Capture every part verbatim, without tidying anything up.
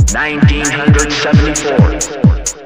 nineteen seventy-four.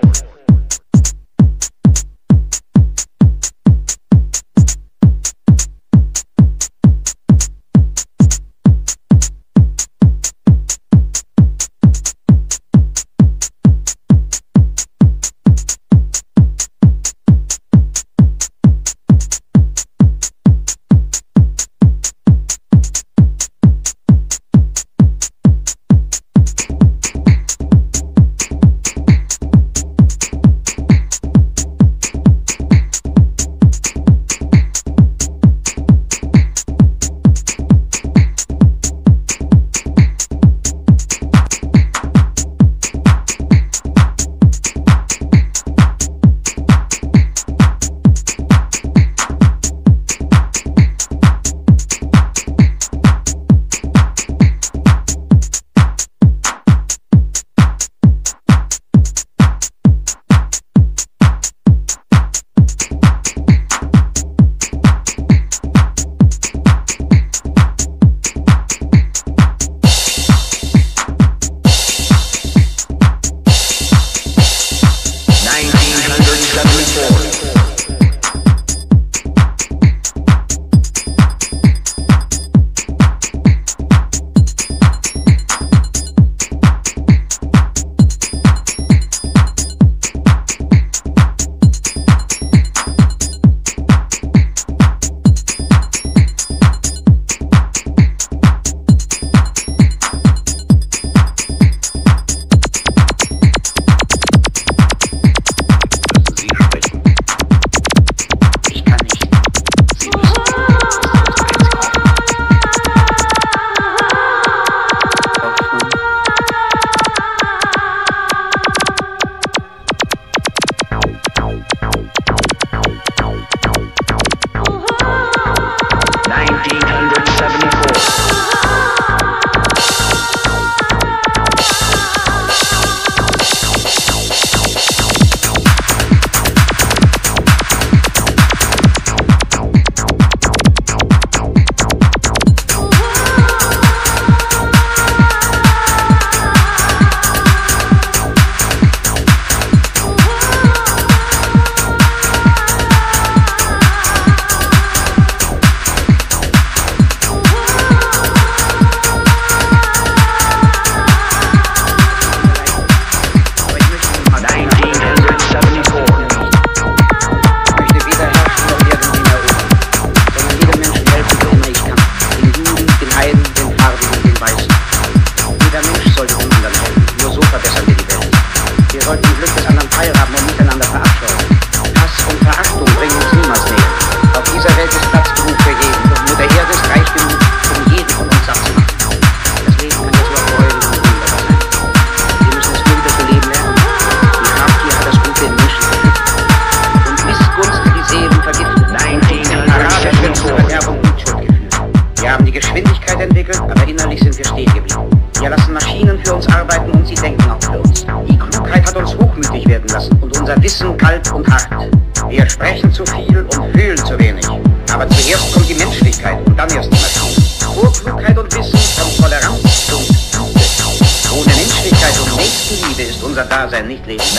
Wissen kalt und hart. Wir sprechen zu viel und fühlen zu wenig. Aber zuerst kommt die Menschlichkeit und dann erst die Maschine. Vor Klugheit und Wissen kommt Toleranz und Liebe. Ohne Menschlichkeit und Nächstenliebe ist unser Dasein nicht lebenswert.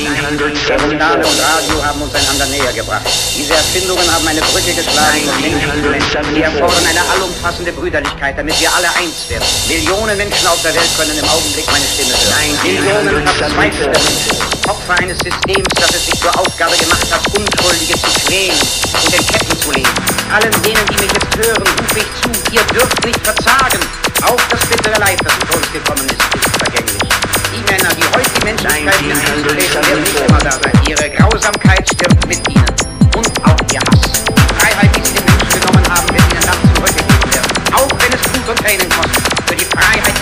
Journale und Radio haben uns einander näher gebracht. Diese Erfindungen haben eine Brücke geschlagen und Menschen. Wir erfordern eine allumfassende Brüderlichkeit, damit wir alle eins werden. Millionen Menschen auf der Welt können im Augenblick meine Stimme hören. Millionen verzweifelte Menschen. Opfer eines Systems, das es sich zur Aufgabe gemacht hat, Unschuldige zu quälen und in Ketten zu legen. Allen denen, die mich jetzt hören, rufe ich zu, ihr dürft nicht verzagen. Auch das bittere Leid, das mit uns gekommen ist, ist vergänglich. Die Männer, die heute die Menschlichkeit nicht werden nicht immer da sein. Ihre Grausamkeit stirbt mit ihnen. Und auch ihr Hass. Die Freiheit, die sie den Menschen genommen haben, wird ihnen dann zurückgegeben werden. Auch wenn es Blut und Tränen kostet. Für die Freiheit